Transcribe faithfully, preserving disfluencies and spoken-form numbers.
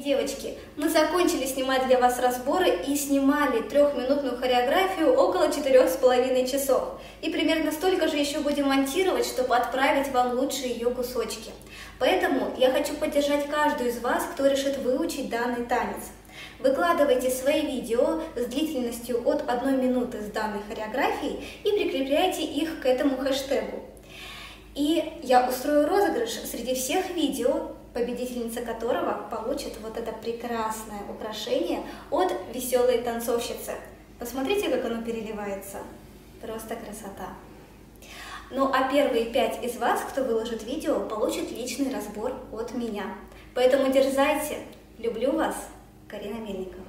девочки, мы закончили снимать для вас разборы и снимали трехминутную хореографию около четырех с половиной часов. И примерно столько же еще будем монтировать, чтобы отправить вам лучшие ее кусочки. Поэтому я хочу поддержать каждую из вас, кто решит выучить данный танец. Выкладывайте свои видео с длительностью от одной минуты с данной хореографией и прикрепляйте их к этому хэштегу. И я устрою розыгрыш среди всех видео, победительница которого получит вот это прекрасное украшение от веселой танцовщицы. Посмотрите, как оно переливается. Просто красота. Ну а первые пять из вас, кто выложит видео, получат личный разбор от меня. Поэтому дерзайте. Люблю вас. Карина Мельникова.